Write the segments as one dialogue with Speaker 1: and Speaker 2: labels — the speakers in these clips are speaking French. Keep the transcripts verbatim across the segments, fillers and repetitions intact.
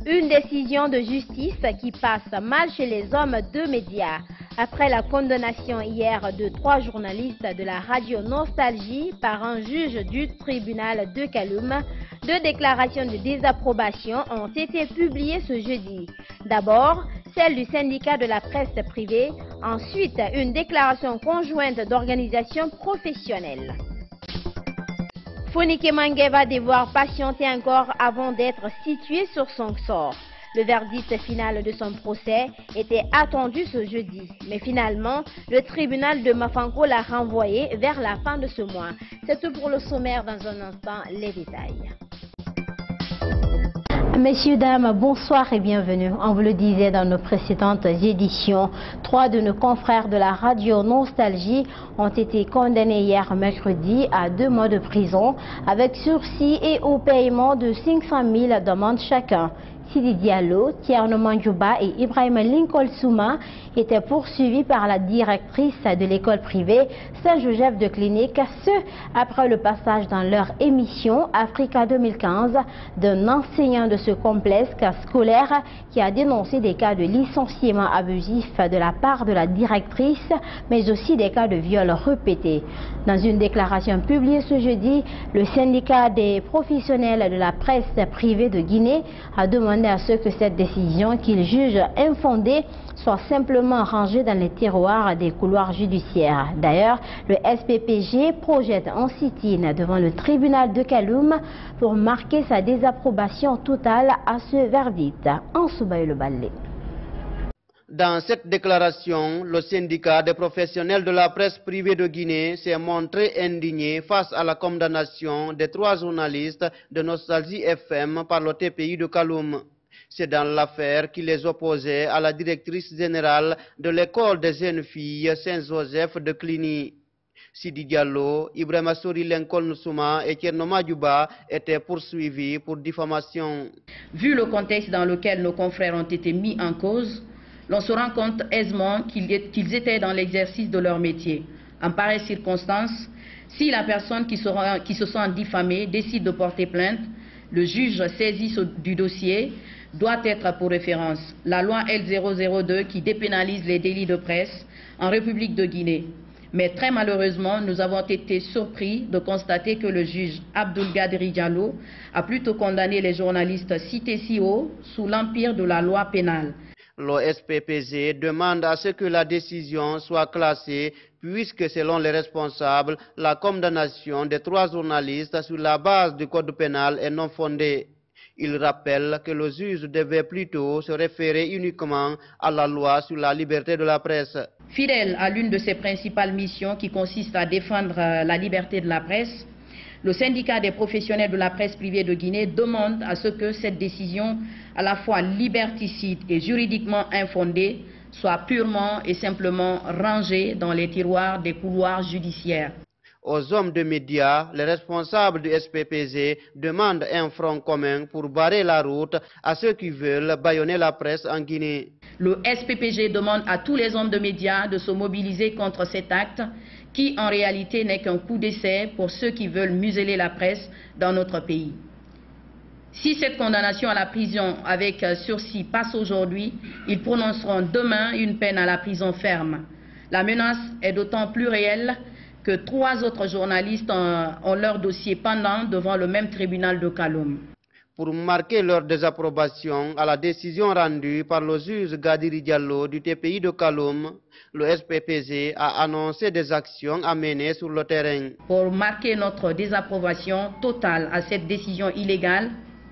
Speaker 1: Une décision de justice qui passe mal chez les hommes de médias. Après la condamnation hier de trois journalistes de la radio Nostalgie par un juge du tribunal de Kaloum, deux déclarations de désapprobation ont été publiées ce jeudi. D'abord, celle du syndicat de la presse privée, ensuite une déclaration conjointe d'organisations professionnelles. Fonike Mange va devoir patienter encore avant d'être situé sur son sort. Le verdict final de son procès était attendu ce jeudi, mais finalement, le tribunal de Mafanko l'a renvoyé vers la fin de ce mois. C'est tout pour le sommaire, dans un instant, les détails. Messieurs, dames, bonsoir et bienvenue. On vous le disait dans nos précédentes éditions, trois de nos confrères de la radio Nostalgie ont été condamnés hier mercredi à deux mois de prison avec sursis et au paiement de cinq cent mille d'amende chacun. Sidi Diallo, Tierno Mandjouba et Ibrahim Lincoln Souma étaient poursuivis par la directrice de l'école privée Saint-Joseph de Clinique, ce après le passage dans leur émission Africa deux mille quinze d'un enseignant de ce complexe scolaire qui a dénoncé des cas de licenciement abusif de la part de la directrice, mais aussi des cas de viol répétés. Dans une déclaration publiée ce jeudi, le syndicat des professionnels de la presse privée de Guinée a demandé à ce que cette décision qu'il juge infondée soit simplement rangée dans les tiroirs des couloirs judiciaires. D'ailleurs, le S P P G projette un sit-in devant le tribunal de Kaloum pour marquer sa désapprobation totale à ce verdict. En Soubaï le Balé.
Speaker 2: Dans cette déclaration, le syndicat des professionnels de la presse privée de Guinée s'est montré indigné face à la condamnation des trois journalistes de Nostalgie F M par le T P I de Kaloum. C'est dans l'affaire qui les opposait à la directrice générale de l'école des jeunes filles Saint-Joseph de Cluny. Sidi Diallo, Ibrahima Sori Lincoln Souma et Tierno Mandjouba étaient poursuivis pour diffamation.
Speaker 3: Vu le contexte dans lequel nos confrères ont été mis en cause, l'on se rend compte aisément qu'ils étaient dans l'exercice de leur métier. En pareille circonstance, si la personne qui, sera, qui se sent diffamée décide de porter plainte, le juge saisi du dossier doit être pour référence la loi L zéro zéro deux qui dépénalise les délits de presse en République de Guinée. Mais très malheureusement, nous avons été surpris de constater que le juge Abdoul Gadri Diallo a plutôt condamné les journalistes cités si haut sous l'empire de la loi pénale.
Speaker 2: Le S P P G demande à ce que la décision soit classée puisque selon les responsables, la condamnation des trois journalistes sur la base du code pénal est non fondée. Il rappelle que le juge devait plutôt se référer uniquement à la loi sur la liberté de la presse.
Speaker 3: Fidèle à l'une de ses principales missions qui consiste à défendre la liberté de la presse, le syndicat des professionnels de la presse privée de Guinée demande à ce que cette décision, à la fois liberticide et juridiquement infondée, soit purement et simplement rangée dans les tiroirs des couloirs judiciaires.
Speaker 2: Aux hommes de médias, les responsables du S P P G demandent un front commun pour barrer la route à ceux qui veulent bâillonner la presse en Guinée.
Speaker 3: Le S P P G demande à tous les hommes de médias de se mobiliser contre cet acte qui en réalité n'est qu'un coup d'essai pour ceux qui veulent museler la presse dans notre pays. Si cette condamnation à la prison avec sursis passe aujourd'hui, ils prononceront demain une peine à la prison ferme. La menace est d'autant plus réelle que trois autres journalistes ont, ont leur dossier pendant devant le même tribunal de Kaloum.
Speaker 2: Pour marquer leur désapprobation à la décision rendue par le juge Gadiri Diallo du T P I de Kaloum, le S P P G a annoncé des actions à mener sur le terrain.
Speaker 3: Pour marquer notre désapprobation totale à cette décision illégale,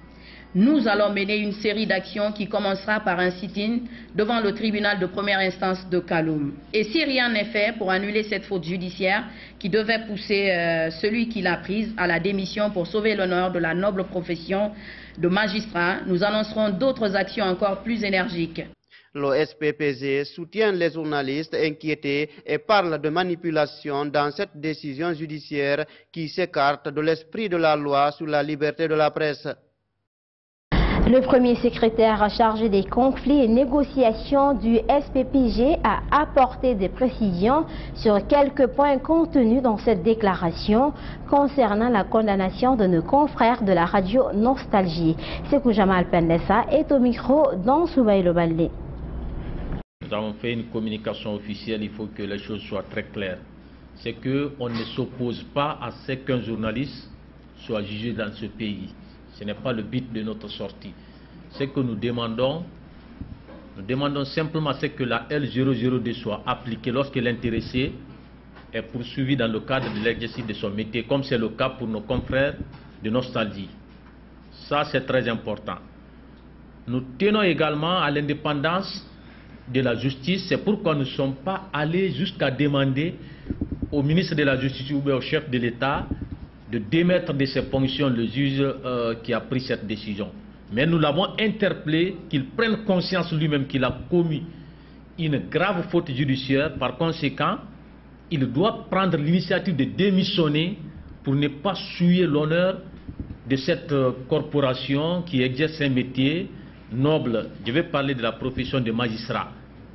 Speaker 3: nous allons mener une série d'actions qui commencera par un sit-in devant le tribunal de première instance de Kaloum. Et si rien n'est fait pour annuler cette faute judiciaire qui devait pousser euh, celui qui l'a prise à la démission pour sauver l'honneur de la noble profession de magistrat, nous annoncerons d'autres actions encore plus énergiques.
Speaker 2: Le S P P G soutient les journalistes inquiétés et parle de manipulation dans cette décision judiciaire qui s'écarte de l'esprit de la loi sur la liberté de la presse.
Speaker 1: Le premier secrétaire chargé des conflits et négociations du S P P G a apporté des précisions sur quelques points contenus dans cette déclaration concernant la condamnation de nos confrères de la radio Nostalgie. Sekou Jamal Pendessa est au micro dans Soubaïlo Baldé.
Speaker 4: Nous avons fait une communication officielle, il faut que les choses soient très claires. C'est qu'on ne s'oppose pas à ce qu'un journaliste soit jugé dans ce pays. Ce n'est pas le but de notre sortie. Ce que nous demandons, nous demandons simplement c'est que la L zéro zéro deux soit appliquée lorsque l'intéressé est poursuivi dans le cadre de l'exercice de son métier, comme c'est le cas pour nos confrères de Nostalgie. Ça, c'est très important. Nous tenons également à l'indépendance de la justice. C'est pourquoi nous ne sommes pas allés jusqu'à demander au ministre de la Justice ou au chef de l'État de démettre de ses fonctions le juge euh, qui a pris cette décision. Mais nous l'avons interpellé qu'il prenne conscience lui-même qu'il a commis une grave faute judiciaire. Par conséquent, il doit prendre l'initiative de démissionner pour ne pas souiller l'honneur de cette euh, corporation qui exerce un métier noble. Je vais parler de la profession de magistrat.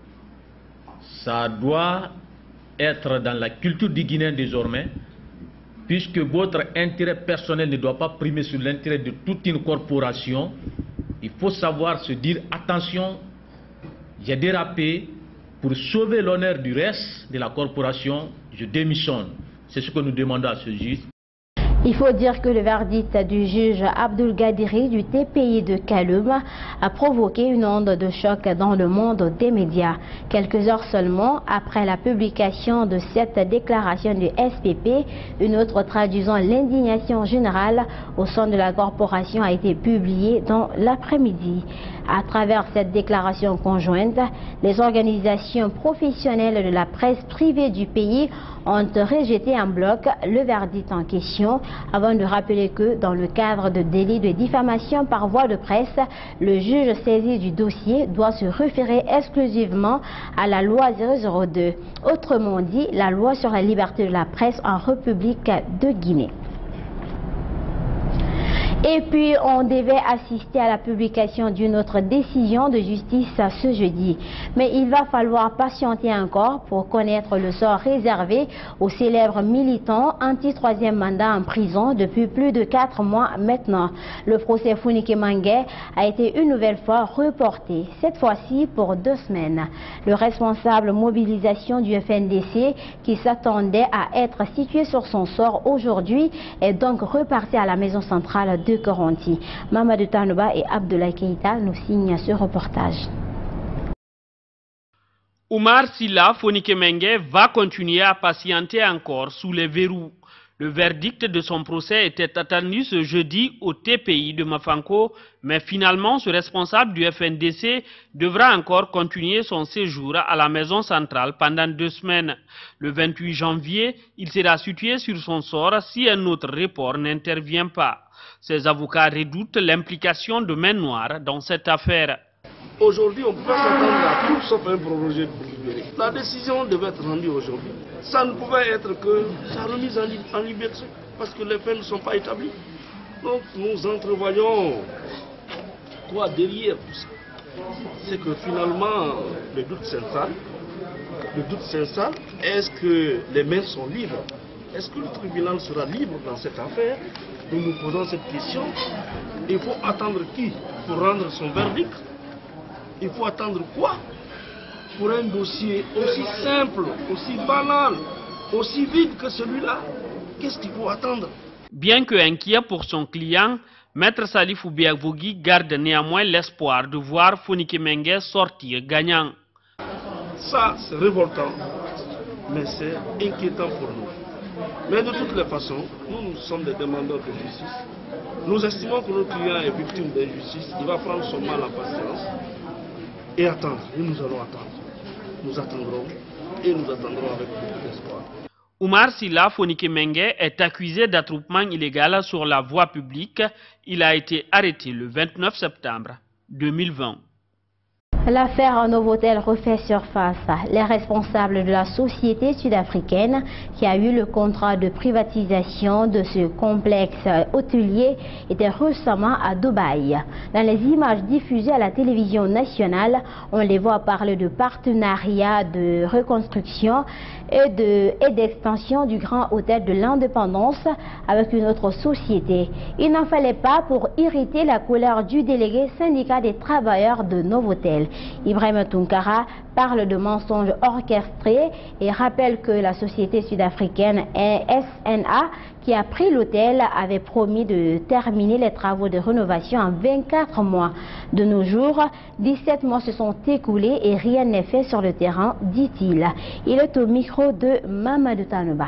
Speaker 4: Ça doit être dans la culture du Guinéen désormais, puisque votre intérêt personnel ne doit pas primer sur l'intérêt de toute une corporation. Il faut savoir se dire, attention, j'ai dérapé, pour sauver l'honneur du reste de la corporation, je démissionne. C'est ce que nous demandons à ce juge.
Speaker 1: Il faut dire que le verdict du juge Abdul Gadiri du T P I de Kaloum a provoqué une onde de choc dans le monde des médias. Quelques heures seulement après la publication de cette déclaration du S P P, une autre traduisant l'indignation générale au sein de la corporation a été publiée dans l'après-midi. À travers cette déclaration conjointe, les organisations professionnelles de la presse privée du pays ont rejeté en bloc le verdict en question, avant de rappeler que dans le cadre de délits de diffamation par voie de presse, le juge saisi du dossier doit se référer exclusivement à la loi zéro zéro deux, autrement dit la loi sur la liberté de la presse en République de Guinée. Et puis, on devait assister à la publication d'une autre décision de justice ce jeudi. Mais il va falloir patienter encore pour connaître le sort réservé aux célèbres militants anti-troisième mandat en prison depuis plus de quatre mois maintenant. Le procès Founike Mengué a été une nouvelle fois reporté, cette fois-ci pour deux semaines. Le responsable mobilisation du F N D C, qui s'attendait à être situé sur son sort aujourd'hui, est donc reparti à la maison centrale de Coronti. Mamadou Tanouba et Abdoulaye Keïta nous signent ce reportage.
Speaker 5: Oumar Silla Founike Mengué va continuer à patienter encore sous les verrous. Le verdict de son procès était attendu ce jeudi au T P I de Mafanko, mais finalement ce responsable du F N D C devra encore continuer son séjour à la maison centrale pendant deux semaines. Le vingt-huit janvier, il sera situé sur son sort si un autre report n'intervient pas. Ses avocats redoutent l'implication de main noire dans cette affaire.
Speaker 6: Aujourd'hui, on ne peut pas s'attendre à tout sauf un prorogé pour libérer. La décision devait être rendue aujourd'hui. Ça ne pouvait être que sa remise en, li en liberté, parce que les faits ne sont pas établis. Donc nous entrevoyons quoi derrière tout ça. C'est que finalement, le doute s'installe. Le doute s'installe. Est-ce que les mains sont libres? Est-ce que le tribunal sera libre dans cette affaire? Nous nous posons cette question. Il faut attendre qui pour rendre son verdict? Il faut attendre quoi pour un dossier aussi simple, aussi banal, aussi vide que celui-là? Qu'est-ce qu'il faut attendre?
Speaker 5: Bien que inquiet pour son client, Maître Salif Oubiagvogui garde néanmoins l'espoir de voir Founike Mengué sortir gagnant.
Speaker 6: Ça, c'est révoltant, mais c'est inquiétant pour nous. Mais de toutes les façons, nous, nous sommes des demandeurs de justice. Nous estimons que notre client est victime d'injustice. Il va prendre son mal en patience et attendre. Et nous allons attendre. Nous attendrons et nous attendrons avec beaucoup d'espoir.
Speaker 5: Oumar Silla Founike Mengué est accusé d'attroupement illégal sur la voie publique. Il a été arrêté le vingt-neuf septembre deux mille vingt.
Speaker 1: L'affaire Novotel refait surface. Les responsables de la société sud-africaine qui a eu le contrat de privatisation de ce complexe hôtelier étaient récemment à Dubaï. Dans les images diffusées à la télévision nationale, on les voit parler de partenariat de reconstruction et d'extension du grand hôtel de l'Indépendance avec une autre société. Il n'en fallait pas pour irriter la colère du délégué syndicat des travailleurs de Novotel. Ibrahima Tunkara parle de mensonges orchestrés et rappelle que la société sud-africaine S N A qui a pris l'hôtel avait promis de terminer les travaux de rénovation en vingt-quatre mois. De nos jours, dix-sept mois se sont écoulés et rien n'est fait sur le terrain, dit-il. Il est au micro de Mamadou Tanouba.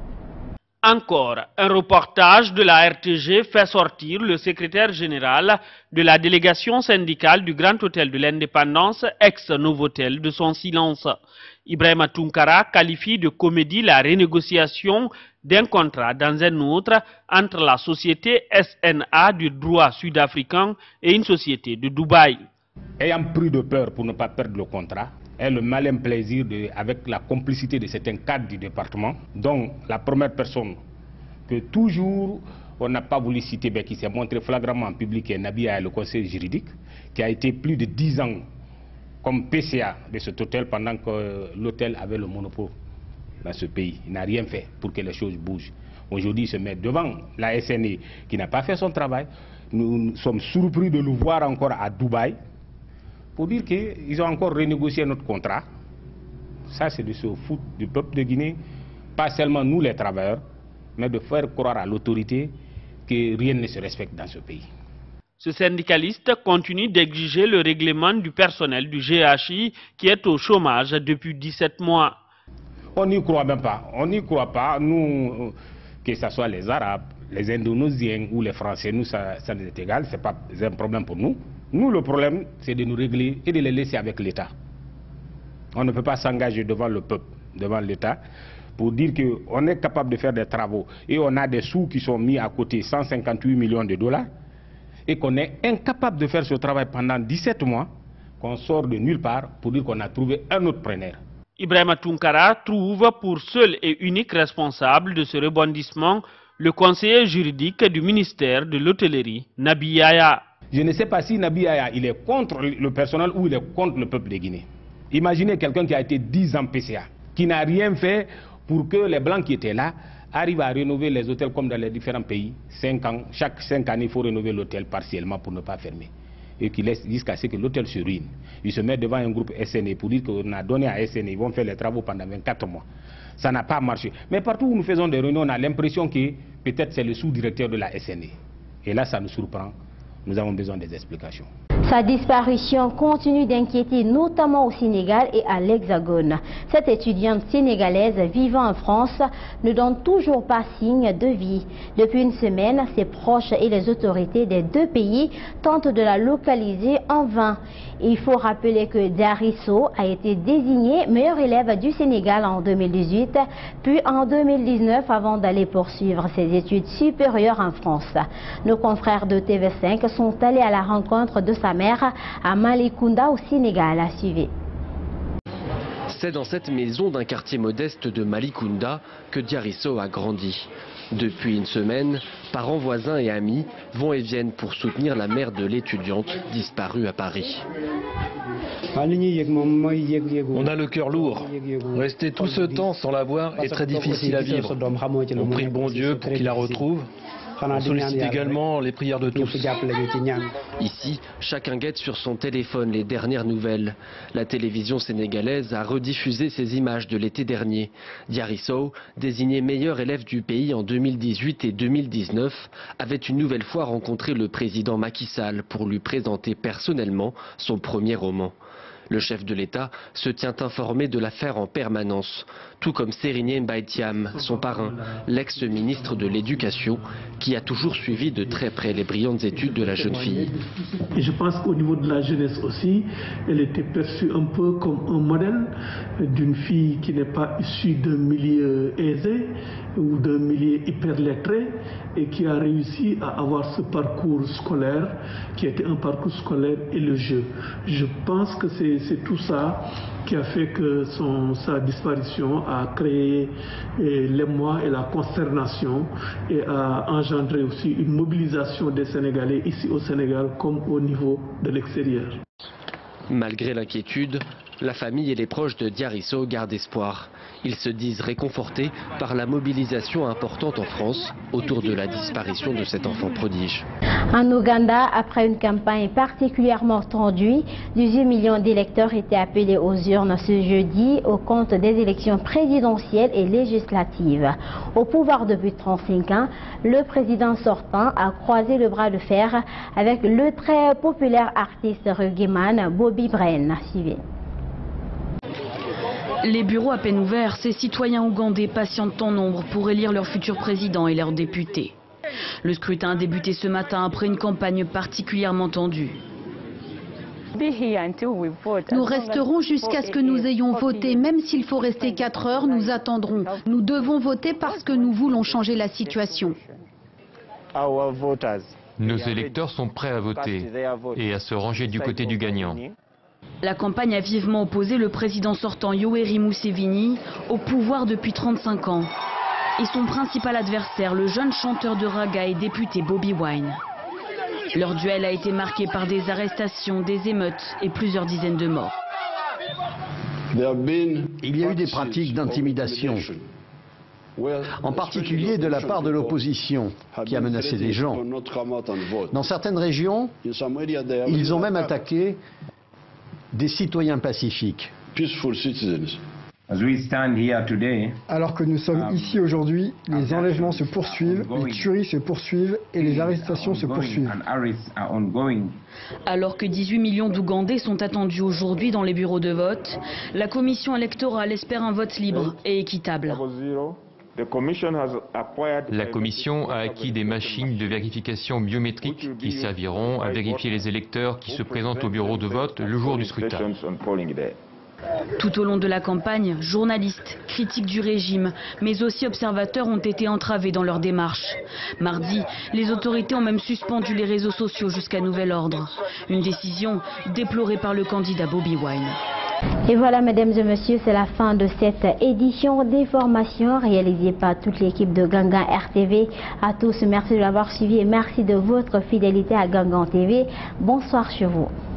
Speaker 5: Encore, un reportage de la R T G fait sortir le secrétaire général de la délégation syndicale du Grand Hôtel de l'Indépendance, ex-Novotel, de son silence. Ibrahima Tunkara qualifie de comédie la renégociation d'un contrat dans un autre entre la société S N A du droit sud-africain et une société de Dubaï.
Speaker 7: Ayant pris de peur pour ne pas perdre le contrat, et le malin plaisir de, avec la complicité de certains cadres du département, dont la première personne que toujours on n'a pas voulu citer, mais qui s'est montré flagramment en public, est Nabi Aya, le conseil juridique, qui a été plus de dix ans comme P C A de cet hôtel pendant que l'hôtel avait le monopole dans ce pays. Il n'a rien fait pour que les choses bougent. Aujourd'hui, il se met devant la S N A qui n'a pas fait son travail. Nous sommes surpris de le voir encore à Dubaï pour dire qu'ils ont encore renégocié notre contrat. Ça, c'est de se foutre du peuple de Guinée, pas seulement nous les travailleurs, mais de faire croire à l'autorité que rien ne se respecte dans ce pays.
Speaker 5: Ce syndicaliste continue d'exiger le règlement du personnel du G H I qui est au chômage depuis dix-sept mois.
Speaker 7: On n'y croit même pas. On n'y croit pas. Nous, que ce soit les Arabes, les Indonésiens ou les Français, nous, ça, ça nous est égal. Ce n'est pas un problème pour nous. Nous, le problème, c'est de nous régler et de les laisser avec l'État. On ne peut pas s'engager devant le peuple, devant l'État, pour dire qu'on est capable de faire des travaux et on a des sous qui sont mis à côté, cent cinquante-huit millions de dollars, et qu'on est incapable de faire ce travail pendant dix-sept mois, qu'on sort de nulle part pour dire qu'on a trouvé un autre preneur.
Speaker 5: Ibrahima Tunkara trouve pour seul et unique responsable de ce rebondissement le conseiller juridique du ministère de l'hôtellerie, Nabi Aya.
Speaker 7: Je ne sais pas si Nabi Aya il est contre le personnel ou il est contre le peuple de Guinée. Imaginez quelqu'un qui a été dix ans P C A, qui n'a rien fait pour que les Blancs qui étaient là arrivent à rénover les hôtels comme dans les différents pays. Cinq ans, chaque cinq années, il faut rénover l'hôtel partiellement pour ne pas fermer. Et qui laisse jusqu'à ce que l'hôtel se ruine. Il se met devant un groupe S N A pour dire qu'on a donné à S N A, ils vont faire les travaux pendant vingt-quatre mois. Ça n'a pas marché. Mais partout où nous faisons des réunions, on a l'impression que peut-être c'est le sous-directeur de la S N A. Et là, ça nous surprend. Nous avons besoin des explications.
Speaker 1: Sa disparition continue d'inquiéter notamment au Sénégal et à l'Hexagone. Cette étudiante sénégalaise vivant en France ne donne toujours pas signe de vie. Depuis une semaine, ses proches et les autorités des deux pays tentent de la localiser en vain. Il faut rappeler que Diarisso a été désigné meilleur élève du Sénégal en deux mille dix-huit, puis en deux mille dix-neuf avant d'aller poursuivre ses études supérieures en France. Nos confrères de T V cinq sont allés à la rencontre de sa mère à Malicounda au Sénégal. À suivre.
Speaker 8: C'est dans cette maison d'un quartier modeste de Malicounda que Diarisso a grandi. Depuis une semaine, parents, voisins et amis vont et viennent pour soutenir la mère de l'étudiante disparue à Paris.
Speaker 9: On a le cœur lourd. Rester tout ce temps sans la voir est très difficile à vivre. On prie le bon Dieu pour qu'il la retrouve. On sollicite également les prières de tous.
Speaker 8: Ici, chacun guette sur son téléphone les dernières nouvelles. La télévision sénégalaise a rediffusé ces images de l'été dernier. Diarisso, désigné meilleur élève du pays en deux mille dix-huit et deux mille dix-neuf, avait une nouvelle fois rencontré le président Macky Sall pour lui présenter personnellement son premier roman. Le chef de l'État se tient informé de l'affaire en permanence, tout comme Serigne Mbaye-Thiam, son parrain, l'ex-ministre de l'Éducation, qui a toujours suivi de très près les brillantes études de la jeune fille.
Speaker 10: Et je pense qu'au niveau de la jeunesse aussi, elle était perçue un peu comme un modèle d'une fille qui n'est pas issue d'un milieu aisé, ou d'un milieu hyper lettré et qui a réussi à avoir ce parcours scolaire qui était un parcours scolaire élogieux. Je pense que c'est tout ça qui a fait que son, sa disparition a créé l'émoi et la consternation et a engendré aussi une mobilisation des Sénégalais ici au Sénégal comme au niveau de l'extérieur.
Speaker 8: Malgré l'inquiétude, la famille et les proches de Diary Sow gardent espoir. Ils se disent réconfortés par la mobilisation importante en France autour de la disparition de cet enfant prodige.
Speaker 1: En Ouganda, après une campagne particulièrement tendue, dix-huit millions d'électeurs étaient appelés aux urnes ce jeudi au compte des élections présidentielles et législatives. Au pouvoir depuis trente-cinq ans, le président sortant a croisé le bras de fer avec le très populaire artiste reggaeman Bobby Wine. Suivez.
Speaker 11: Les bureaux à peine ouverts, ces citoyens ougandais patientent en nombre pour élire leur futur président et leurs députés. Le scrutin a débuté ce matin après une campagne particulièrement tendue.
Speaker 12: Nous resterons jusqu'à ce que nous ayons voté. Même s'il faut rester quatre heures, nous attendrons. Nous devons voter parce que nous voulons changer la situation.
Speaker 13: Nos électeurs sont prêts à voter et à se ranger du côté du gagnant.
Speaker 11: La campagne a vivement opposé le président sortant Yoweri Museveni au pouvoir depuis trente-cinq ans et son principal adversaire, le jeune chanteur de raga et député Bobby Wine. Leur duel a été marqué par des arrestations, des émeutes et plusieurs dizaines de morts.
Speaker 14: Il y a eu des pratiques d'intimidation, en particulier de la part de l'opposition, qui a menacé des gens. Dans certaines régions, ils ont même attaqué des citoyens pacifiques.
Speaker 15: Alors que nous sommes ici aujourd'hui, les enlèvements se poursuivent, les tueries se poursuivent et les arrestations se poursuivent.
Speaker 11: Alors que dix-huit millions d'Ougandais sont attendus aujourd'hui dans les bureaux de vote, la commission électorale espère un vote libre et équitable.
Speaker 13: La Commission a acquis des machines de vérification biométrique qui serviront à vérifier les électeurs qui se présentent au bureau de vote le jour du scrutin.
Speaker 11: Tout au long de la campagne, journalistes, critiques du régime, mais aussi observateurs ont été entravés dans leur démarche. Mardi, les autorités ont même suspendu les réseaux sociaux jusqu'à nouvel ordre. Une décision déplorée par le candidat Bobby Wine.
Speaker 1: Et voilà, mesdames et messieurs, c'est la fin de cette édition d'information réalisée par toute l'équipe de Gangan R T V. À tous, merci de l'avoir suivi et merci de votre fidélité à Gangan T V. Bonsoir chez vous.